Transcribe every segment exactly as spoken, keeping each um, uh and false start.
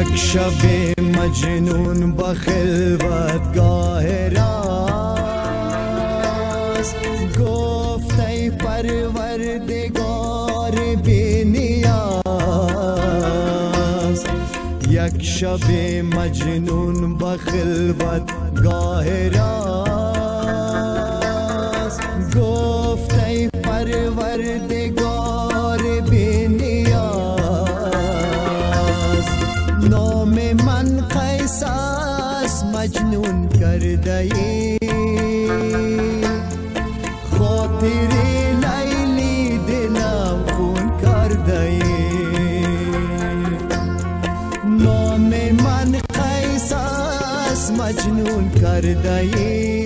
یک شب مجنون با خلوتگاه راست گفت ای پروردگار بی نیاز. یک شب مجنون با خلوتگاه راست گفت ای پروردگار بی نیاز. نام من قیس است مجنون کرده ای، خاطر لیلی دلم خون کرده ای. نام من قیس است مجنون کرده ای،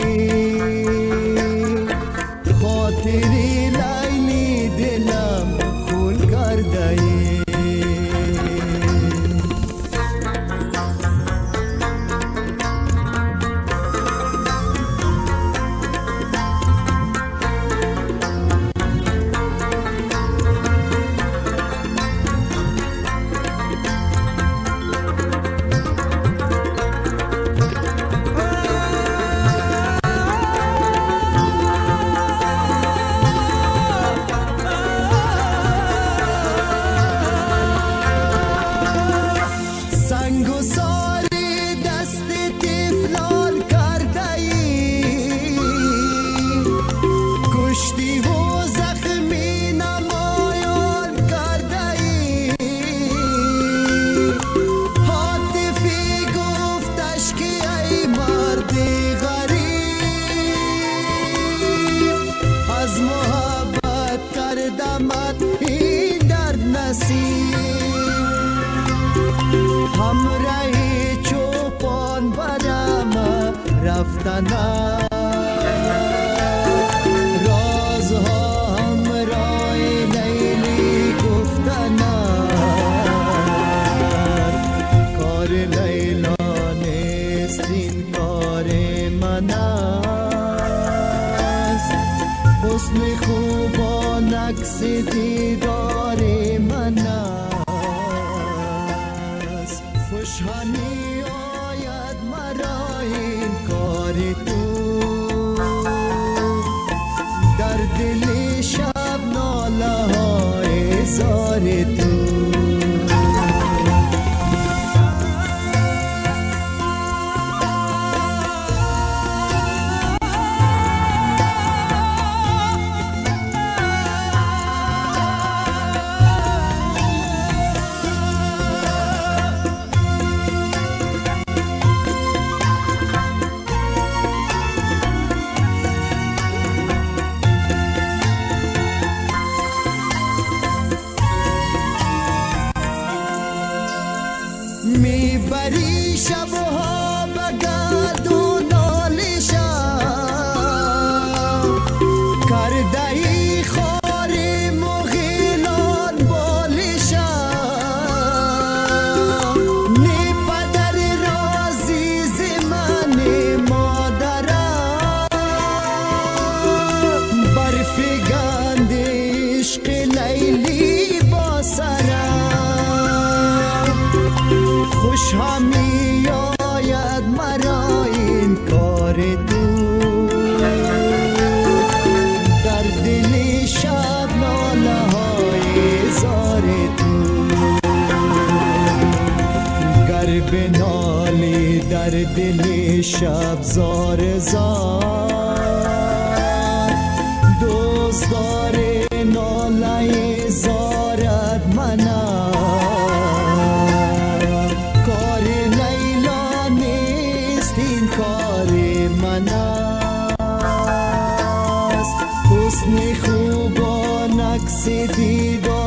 خاطر لیلی دلم خون کرده ای. همراه چوپان برم رفتن رازها همراه لیلی گفتن. کار لیلا نیست این کار من است، حسن خوبان عکس دیدار من است. خوشحالی آید مرا این کار تو، در دل شب ناله های زار تو. میبری شبها بگردون آلیشم، کرده ای خار مغیلان بالیشم. نی پدر رازیز من مادرم، برفگند عشق لیلی با سرم. خوش همی آید مرا این کار تو، در دل شب ناله های زار تو. گر بنالی در دل شب زار زار، دزدار ناله زارت منم. حسن خوبان عکس دیدار